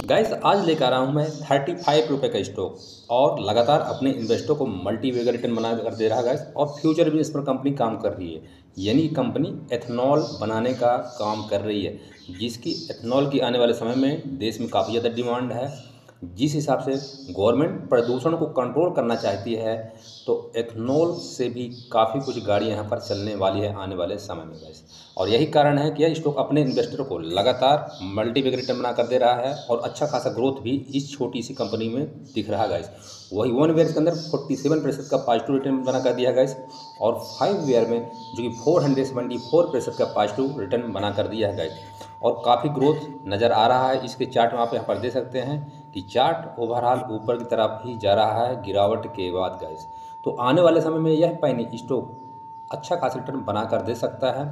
Guys आज लेकर आया हूँ मैं 35 रुपये का स्टॉक और लगातार अपने इन्वेस्टर को मल्टी वेगर रिटर्न बना कर दे रहा है गाइस। और फ्यूचर भी इस पर कंपनी काम कर रही है, यानी कंपनी एथनॉल बनाने का काम कर रही है, जिसकी एथनॉल की आने वाले समय में देश में काफ़ी ज़्यादा डिमांड है। जिस हिसाब से गवर्नमेंट प्रदूषण को कंट्रोल करना चाहती है, तो एथनॉल से भी काफ़ी कुछ गाड़ियाँ यहाँ पर चलने वाली है आने वाले समय में गाइस। और यही कारण है कि यह स्टॉक अपने इन्वेस्टर को लगातार मल्टी बैग रिटर्न बना कर दे रहा है और अच्छा खासा ग्रोथ भी इस छोटी सी कंपनी में दिख रहा है गाइस। वही 1 ईयर के अंदर 47% का पॉजिटिव रिटर्न बना कर दिया गाइस, और 5 ईयर में जो कि 474% का पॉजिटिव रिटर्न बना कर दिया है गाइस। और काफ़ी ग्रोथ नज़र आ रहा है। इसके चार्ट में आप यहाँ पर देख सकते हैं कि चार्ट ओवरऑल ऊपर की तरफ ही जा रहा है गिरावट के बाद गाइस। तो आने वाले समय में यह पैनी स्टॉक अच्छा खासा रिटर्न बना कर दे सकता है।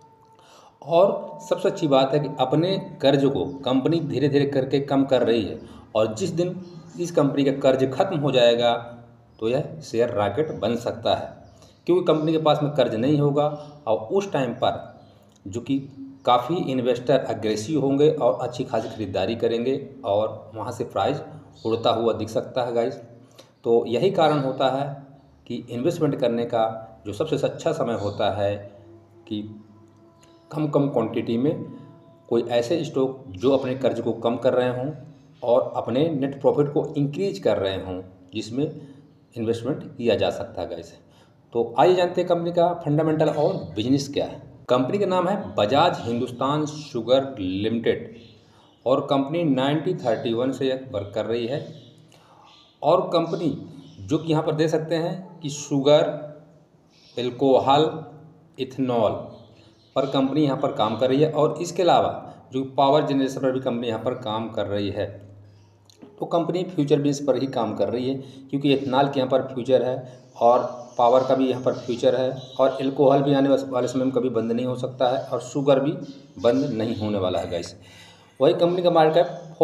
और सबसे अच्छी बात है कि अपने कर्ज को कंपनी धीरे धीरे करके कम कर रही है, और जिस दिन इस कंपनी का कर्ज खत्म हो जाएगा तो यह शेयर रॉकेट बन सकता है, क्योंकि कंपनी के पास में कर्ज नहीं होगा। और उस टाइम पर जो कि काफ़ी इन्वेस्टर अग्रेसिव होंगे और अच्छी खासी खरीदारी करेंगे और वहाँ से प्राइस उड़ता हुआ दिख सकता है गाइस। तो यही कारण होता है कि इन्वेस्टमेंट करने का जो सबसे अच्छा समय होता है कि कम कम क्वांटिटी में कोई ऐसे स्टॉक जो अपने कर्ज को कम कर रहे हों और अपने नेट प्रॉफिट को इंक्रीज कर रहे हों, जिसमें इन्वेस्टमेंट किया जा सकता है गाइस। तो आइए जानते हैं कंपनी का फंडामेंटल और बिजनेस क्या है। कंपनी का नाम है बजाज हिंदुस्तान शुगर लिमिटेड, और कंपनी 1931 से वर्क कर रही है। और कंपनी जो कि यहाँ पर दे सकते हैं कि शुगर, एल्कोहल, इथेनॉल पर कंपनी यहाँ पर काम कर रही है, और इसके अलावा जो पावर जनरेशन पर भी कंपनी यहाँ पर काम कर रही है। तो कंपनी फ्यूचर बेस पर ही काम कर रही है, क्योंकि इथेनॉल के यहाँ पर फ्यूचर है और पावर का भी यहाँ पर फ्यूचर है, और एल्कोहल भी आने वाले समय में कभी बंद नहीं हो सकता है, और शुगर भी बंद नहीं होने वाला है गाइस। वही कंपनी का मार्केट कैप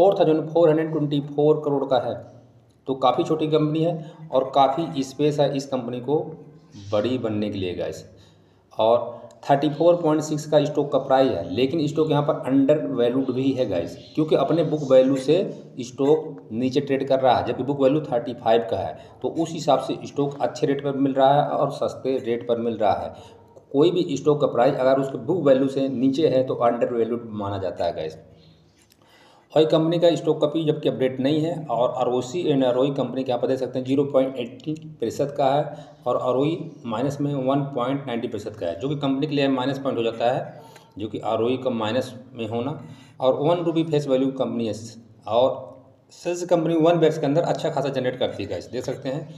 4424 करोड़ का है। तो काफ़ी छोटी कंपनी है और काफ़ी स्पेस है इस कंपनी को बड़ी बनने के लिए गाइस। और 34.6 का स्टॉक का प्राइस है, लेकिन स्टॉक यहाँ पर अंडर वैल्यूड भी है गाइस, क्योंकि अपने बुक वैल्यू से स्टॉक नीचे ट्रेड कर रहा है, जबकि बुक वैल्यू 35 का है। तो उस हिसाब से स्टॉक अच्छे रेट पर मिल रहा है और सस्ते रेट पर मिल रहा है। कोई भी स्टॉक का प्राइस अगर उसके बुक वैल्यू से नीचे है तो अंडर वैल्यूड माना जाता है गाइस। और कंपनी का स्टॉक का भी जबकि अपडेट नहीं है, और आरओसी एंड आरओई कंपनी के यहाँ पर देख सकते हैं 0.18% का है, और आरओई माइनस में 1.90% का है, जो कि कंपनी के लिए माइनस पॉइंट हो जाता है, जो कि आरओई का माइनस में होना। और 1 रुपी फेस वैल्यू कंपनी है, और सेल्स कंपनी 1 बैग्स के अंदर अच्छा खासा जनरेट करती है गाइस। देख सकते हैं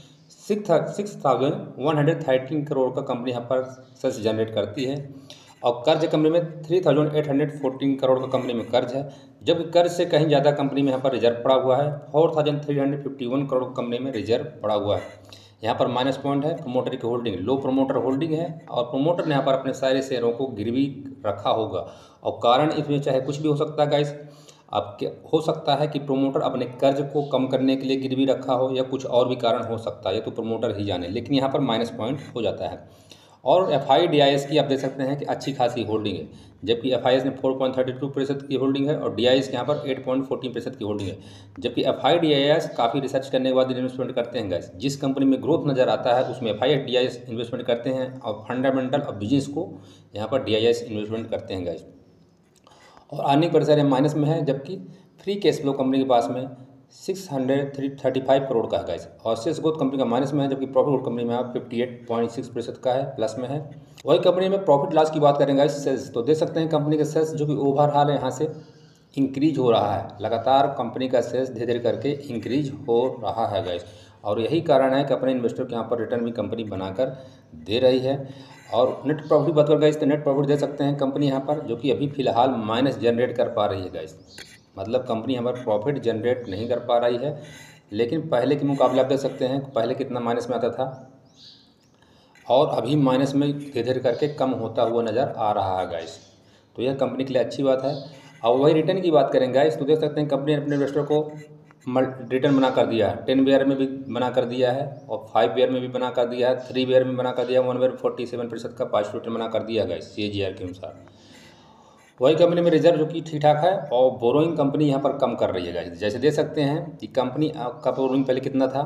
6113 करोड़ का कंपनी यहाँ पर सेल्स जनरेट करती है। और कर्ज कंपनी में 3814 करोड़ का कंपनी में कर्ज है, जबकि कर्ज से कहीं ज़्यादा कंपनी में यहाँ पर रिजर्व पड़ा हुआ है। 4351 करोड़ का कंपनी में रिजर्व पड़ा हुआ है। यहाँ पर माइनस पॉइंट है प्रोमोटर की होल्डिंग, लो प्रोमोटर होल्डिंग है, और प्रोमोटर ने यहाँ पर अपने सारे शेयरों को गिरवी रखा होगा। और कारण इसमें चाहे कुछ भी हो सकता है गाइस। अब क्या हो सकता है कि प्रोमोटर अपने कर्ज को कम करने के लिए गिरवी रखा हो, या कुछ और भी कारण हो सकता है, ये तो प्रोमोटर ही जाने, लेकिन यहाँ पर माइनस पॉइंट हो जाता है। और FIDIS की आप देख सकते हैं कि अच्छी खासी होल्डिंग है, जबकि FIS में 4.32% की होल्डिंग है, और DIS के यहाँ पर 8.14% की होल्डिंग है। जबकि FIDIS काफ़ी रिसर्च करने के बाद इन्वेस्टमेंट करते हैं गाइस। जिस कंपनी में ग्रोथ नज़र आता है उसमें FIDIS इन्वेस्टमेंट करते हैं, और फंडामेंटल और बिजनेस को यहाँ पर DIS इन्वेस्टमेंट करते हैं गाइस। और अर्निंग पर शेयर माइनस में है, जबकि फ्री कैश फ्लो कंपनी के पास में 635 करोड़ का है गाइस। और सेल्स ग्रोथ कंपनी का माइनस में है, जबकि प्रॉफिट ग्रोथ कंपनी में 58.6% का है, प्लस में है। वही कंपनी में प्रॉफिट लॉस की बात करेंगे गाइस, सेल्स तो देख सकते हैं कंपनी के सेल्स जो कि ओवरऑल यहाँ से इंक्रीज हो रहा है। लगातार कंपनी का सेल्स धीरे धीरे करके इंक्रीज हो रहा है गाइस, और यही कारण है कि अपने इन्वेस्टर के यहाँ पर रिटर्न भी कंपनी बनाकर दे रही है। और नेट प्रॉफिट बात कर गाइस, तो नेट प्रॉफिट दे सकते हैं कंपनी यहाँ पर, जो कि अभी फिलहाल माइनस जनरेट कर पा रही है गाइस। मतलब कंपनी यहाँ पर प्रॉफिट जनरेट नहीं कर पा रही है, लेकिन पहले के मुकाबले आप देख सकते हैं पहले कितना माइनस में आता था, और अभी माइनस में धीरे धीरे करके कम होता हुआ नज़र आ रहा है गाइस। तो यह कंपनी के लिए अच्छी बात है। और वही रिटर्न की बात करें गाइस, तो देख सकते हैं कंपनी ने अपने इन्वेस्टर को रिटर्न बना कर दिया है। 10 ईयर में भी बना कर दिया है, और 5 ईयर में भी बना कर दिया है, 3 ईयर में बना कर दिया है, 1 ईयर 47% का पॉजिटिव रिटर्न बना कर दिया है गाइस CAGR के अनुसार। वही कंपनी में रिजर्व जो कि ठीक ठाक है, और बोरोइंग कंपनी यहाँ पर कम कर रही है गाइस। जैसे देख सकते हैं कि कंपनी का बोरोइंग पहले कितना था,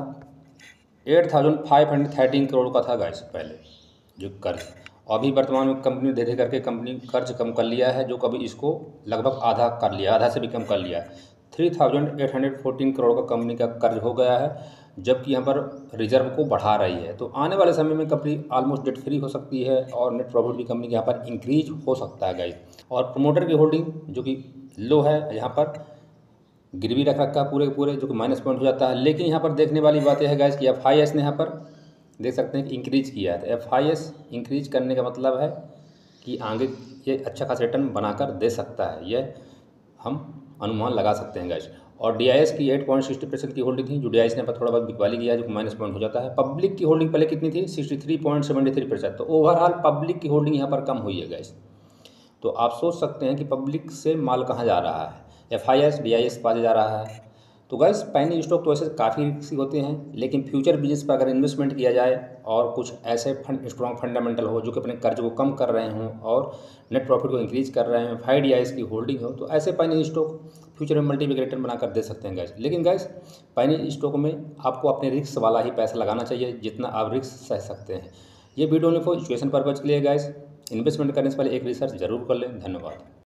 8513 करोड़ का था गाइस पहले जो कर्ज। अभी वर्तमान में कंपनी धीरे धीरे करके कंपनी कर्ज कम कर लिया है, जो कभी इसको लगभग आधा कर लिया, आधा से भी कम कर लिया है। 3814 करोड़ का कंपनी का कर्ज हो गया है, जबकि यहाँ पर रिजर्व को बढ़ा रही है। तो आने वाले समय में कंपनी ऑलमोस्ट डेट फ्री हो सकती है और नेट प्रॉफिट भी कंपनी के यहाँ पर इंक्रीज हो सकता है गाइस। और प्रमोटर की होल्डिंग जो कि लो है, यहाँ पर गिरवी रख रखा पूरे पूरे, जो कि माइनस पॉइंट हो जाता है। लेकिन यहाँ पर देखने वाली बात यह है गाइस कि FIS ने यहाँ पर देख सकते हैं कि इंक्रीज किया है। तो FIS इंक्रीज करने का मतलब है कि आगे ये अच्छा खासा रिटर्न बनाकर दे सकता है, यह हम अनुमान लगा सकते हैं गाइस। और DIS की 8.60% की होल्डिंग थी, जो DIS ने पर थोड़ा बहुत बिकवाली किया है, जो माइनस पॉइंट हो जाता है। पब्लिक की होल्डिंग पहले कितनी थी, 63.73%। तो ओवरऑल पब्लिक की होल्डिंग यहाँ पर कम हुई है गाइस। तो आप सोच सकते हैं कि पब्लिक से माल कहाँ जा रहा है, FIS DIS पास जा रहा है। तो गाइस पेनी स्टॉक तो ऐसे काफ़ी रिस्की होते हैं, लेकिन फ्यूचर बिजनेस पर अगर इन्वेस्टमेंट किया जाए और कुछ ऐसे स्ट्रॉन्ग फंडामेंटल हो जो कि अपने कर्ज को कम कर रहे हों और नेट प्रॉफिट को इंक्रीज कर रहे हैं, 5 DIS की होल्डिंग हो, तो ऐसे पेनी स्टॉक फ्यूचर में मल्टीपल रिटर्न बनाकर दे सकते हैं गाइस। लेकिन गाइस पेनी स्टॉक में आपको अपने रिस्क वाला ही पैसा लगाना चाहिए, जितना आप रिस्क सह सकते हैं। ये video only for education purpose के लिए गाइस। इन्वेस्टमेंट करने से पहले एक रिसर्च जरूर कर लें। धन्यवाद।